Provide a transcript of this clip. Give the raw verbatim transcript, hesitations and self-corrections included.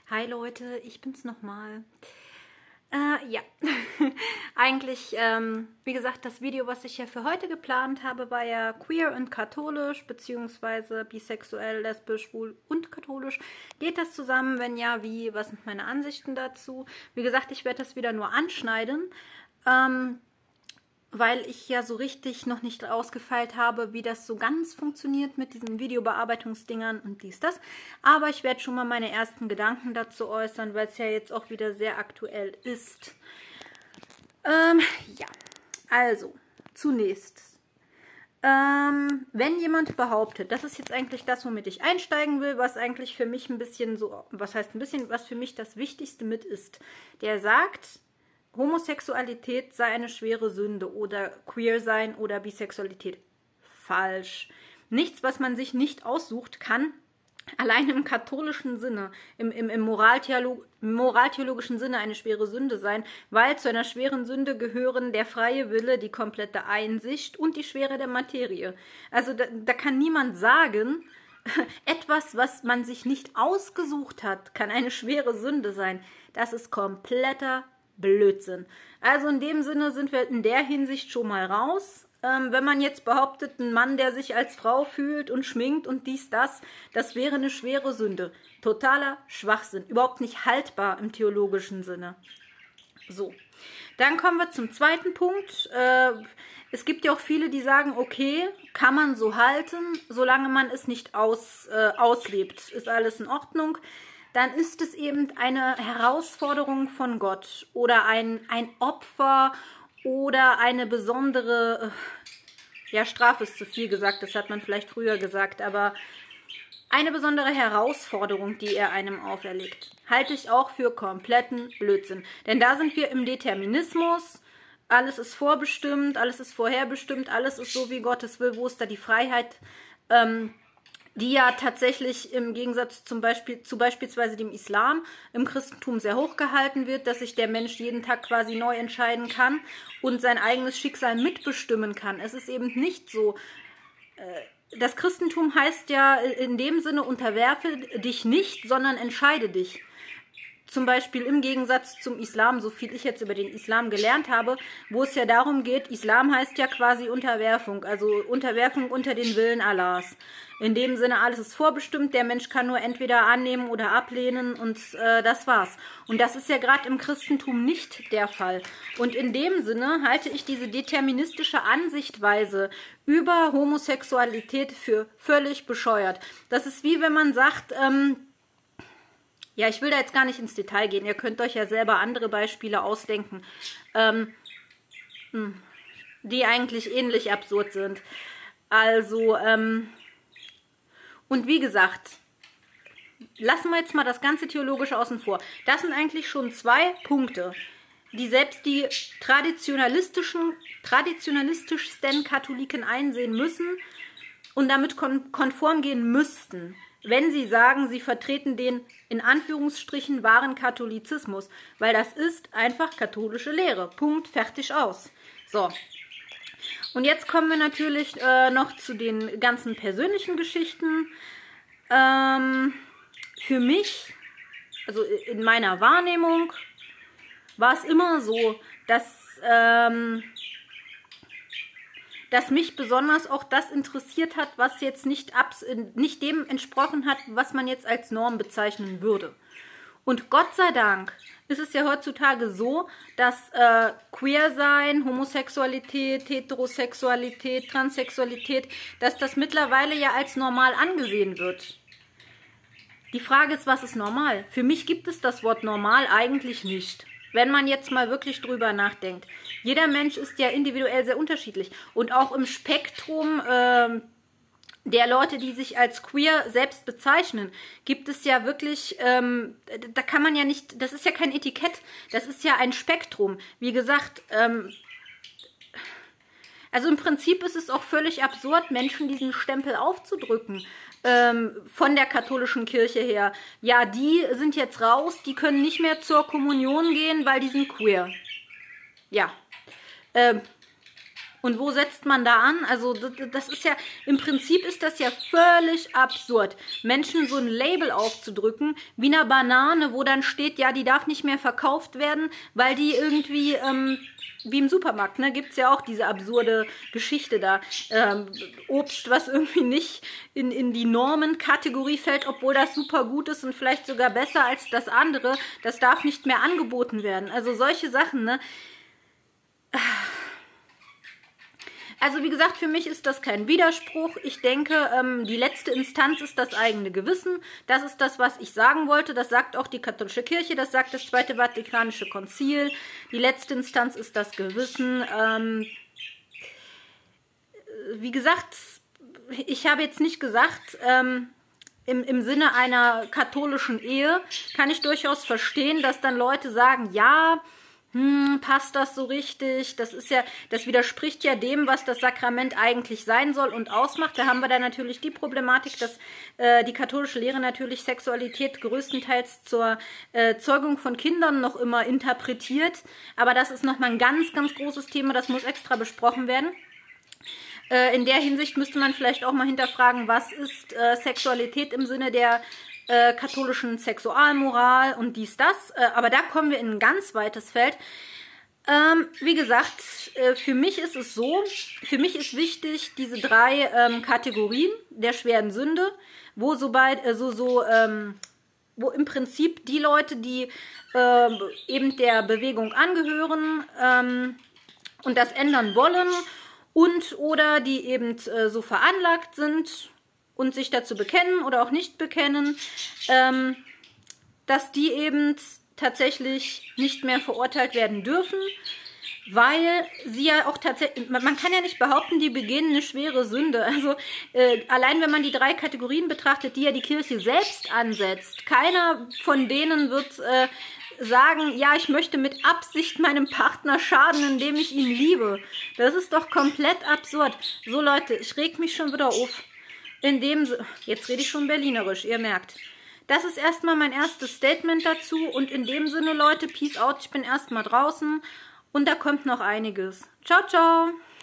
Hi Leute, ich bin's nochmal. Äh, ja, eigentlich, ähm, wie gesagt, das Video, was ich ja für heute geplant habe, war ja queer und katholisch, beziehungsweise bisexuell, lesbisch, schwul und katholisch. Geht das zusammen? Wenn ja, wie? Was sind meine Ansichten dazu? Wie gesagt, ich werde das wieder nur anschneiden. Ähm, weil ich ja so richtig noch nicht ausgefeilt habe, wie das so ganz funktioniert mit diesen Videobearbeitungsdingern und dies, das. Aber ich werde schon mal meine ersten Gedanken dazu äußern, weil es ja jetzt auch wieder sehr aktuell ist. Ähm, ja, also, zunächst. Ähm, wenn jemand behauptet, das ist jetzt eigentlich das, womit ich einsteigen will, was eigentlich für mich ein bisschen so, was heißt ein bisschen, was für mich das Wichtigste mit ist, der sagt, Homosexualität sei eine schwere Sünde oder queer sein oder Bisexualität. Falsch. Nichts, was man sich nicht aussucht, kann allein im katholischen Sinne, im, im, im Moraltheolo moraltheologischen Sinne eine schwere Sünde sein, weil zu einer schweren Sünde gehören der freie Wille, die komplette Einsicht und die Schwere der Materie. Also da, da kann niemand sagen, etwas, was man sich nicht ausgesucht hat, kann eine schwere Sünde sein. Das ist kompletter Blödsinn. Also in dem Sinne sind wir in der Hinsicht schon mal raus. Ähm, wenn man jetzt behauptet, ein Mann, der sich als Frau fühlt und schminkt und dies, das, das wäre eine schwere Sünde. Totaler Schwachsinn. Überhaupt nicht haltbar im theologischen Sinne. So, dann kommen wir zum zweiten Punkt. Äh, es gibt ja auch viele, die sagen, okay, kann man so halten, solange man es nicht aus, äh, auslebt. Ist alles in Ordnung. Dann ist es eben eine Herausforderung von Gott oder ein, ein Opfer oder eine besondere, ja, Strafe ist zu viel gesagt, das hat man vielleicht früher gesagt, aber eine besondere Herausforderung, die er einem auferlegt, halte ich auch für kompletten Blödsinn. Denn da sind wir im Determinismus, alles ist vorbestimmt, alles ist vorherbestimmt, alles ist so, wie Gott es will. Wo ist da die Freiheit, ähm, die ja tatsächlich im Gegensatz zum Beispiel zu beispielsweise dem Islam im Christentum sehr hoch gehalten wird, dass sich der Mensch jeden Tag quasi neu entscheiden kann und sein eigenes Schicksal mitbestimmen kann. Es ist eben nicht so. Das Christentum heißt ja in dem Sinne, unterwerfe dich nicht, sondern entscheide dich. Zum Beispiel im Gegensatz zum Islam, so viel ich jetzt über den Islam gelernt habe, wo es ja darum geht, Islam heißt ja quasi Unterwerfung, also Unterwerfung unter den Willen Allahs. In dem Sinne, alles ist vorbestimmt, der Mensch kann nur entweder annehmen oder ablehnen und äh, das war's. Und das ist ja gerade im Christentum nicht der Fall. Und in dem Sinne halte ich diese deterministische Ansichtweise über Homosexualität für völlig bescheuert. Das ist wie wenn man sagt, ähm, ja, ich will da jetzt gar nicht ins Detail gehen. Ihr könnt euch ja selber andere Beispiele ausdenken, ähm, die eigentlich ähnlich absurd sind. Also, ähm, und wie gesagt, lassen wir jetzt mal das ganze Theologische außen vor. Das sind eigentlich schon zwei Punkte, die selbst die traditionalistischen, traditionalistischsten Katholiken einsehen müssen und damit kon konform gehen müssten, wenn sie sagen, sie vertreten den in Anführungsstrichen wahren Katholizismus, weil das ist einfach katholische Lehre. Punkt, fertig, aus. So. Und jetzt kommen wir natürlich äh, noch zu den ganzen persönlichen Geschichten. Ähm, für mich, also in meiner Wahrnehmung, war es immer so, dass ähm, dass mich besonders auch das interessiert hat, was jetzt nicht, abs nicht dem entsprochen hat, was man jetzt als Norm bezeichnen würde. Und Gott sei Dank ist es ja heutzutage so, dass äh, Queersein, Homosexualität, Heterosexualität, Transsexualität, dass das mittlerweile ja als normal angesehen wird. Die Frage ist, was ist normal? Für mich gibt es das Wort normal eigentlich nicht. Wenn man jetzt mal wirklich drüber nachdenkt. Jeder Mensch ist ja individuell sehr unterschiedlich. Und auch im Spektrum äh, der Leute, die sich als queer selbst bezeichnen, gibt es ja wirklich, ähm, da kann man ja nicht, das ist ja kein Etikett, das ist ja ein Spektrum. Wie gesagt, ähm, also im Prinzip ist es auch völlig absurd, Menschen diesen Stempel aufzudrücken. Ähm, von der katholischen Kirche her. Ja, die sind jetzt raus, die können nicht mehr zur Kommunion gehen, weil die sind queer. Ja. Ähm, Und wo setzt man da an? Also das ist ja, im Prinzip ist das ja völlig absurd, Menschen so ein Label aufzudrücken, wie eine Banane, wo dann steht, ja, die darf nicht mehr verkauft werden, weil die irgendwie, ähm, wie im Supermarkt, ne, gibt es ja auch diese absurde Geschichte da. Ähm, Obst, was irgendwie nicht in, in die Normenkategorie fällt, obwohl das super gut ist und vielleicht sogar besser als das andere, das darf nicht mehr angeboten werden. Also solche Sachen, ne. Also wie gesagt, für mich ist das kein Widerspruch. Ich denke, ähm, die letzte Instanz ist das eigene Gewissen. Das ist das, was ich sagen wollte. Das sagt auch die katholische Kirche, das sagt das Zweite Vatikanische Konzil. Die letzte Instanz ist das Gewissen. Ähm, wie gesagt, ich habe jetzt nicht gesagt, ähm, im, im Sinne einer katholischen Ehe kann ich durchaus verstehen, dass dann Leute sagen, ja, Hm, passt das so richtig? Das ist ja, das widerspricht ja dem, was das Sakrament eigentlich sein soll und ausmacht. Da haben wir dann natürlich die Problematik, dass äh, die katholische Lehre natürlich Sexualität größtenteils zur äh, Zeugung von Kindern noch immer interpretiert. Aber das ist nochmal ein ganz, ganz großes Thema, das muss extra besprochen werden. Äh, in der Hinsicht müsste man vielleicht auch mal hinterfragen, was ist äh, Sexualität im Sinne der Äh, katholischen Sexualmoral und dies, das. Äh, aber da kommen wir in ein ganz weites Feld. Ähm, wie gesagt, äh, für mich ist es so, für mich ist wichtig, diese drei ähm, Kategorien der schweren Sünde, wo so, bei, äh, so, so ähm, wo im Prinzip die Leute, die äh, eben der Bewegung angehören ähm, und das ändern wollen und oder die eben äh, so veranlagt sind und sich dazu bekennen oder auch nicht bekennen, ähm, dass die eben tatsächlich nicht mehr verurteilt werden dürfen, weil sie ja auch tatsächlich, man kann ja nicht behaupten, die begehen eine schwere Sünde. Also äh, allein wenn man die drei Kategorien betrachtet, die ja die Kirche selbst ansetzt, keiner von denen wird äh, sagen, ja, ich möchte mit Absicht meinem Partner schaden, indem ich ihn liebe. Das ist doch komplett absurd. So Leute, ich reg mich schon wieder auf. In dem, jetzt rede ich schon berlinerisch, ihr merkt. Das ist erstmal mein erstes Statement dazu und in dem Sinne, Leute, peace out, ich bin erstmal draußen und da kommt noch einiges. Ciao, ciao!